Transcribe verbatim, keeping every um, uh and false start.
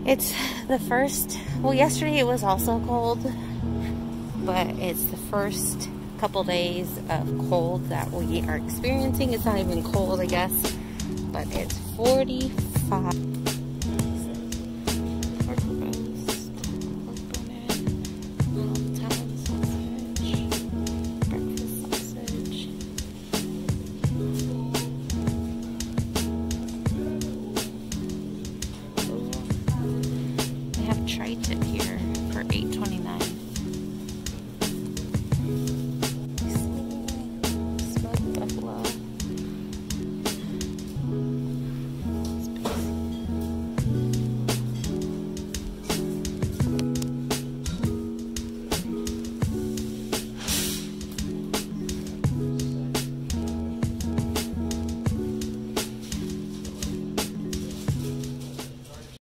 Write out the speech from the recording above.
It's the first, well, yesterday it was also cold, but it's the first couple days of cold that we are experiencing. It's not even cold, I guess, but it's forty-five. Pork roast, pork bonnet, Italian sausage, breakfast sausage. They have tri-tip here for eight twenty-nine.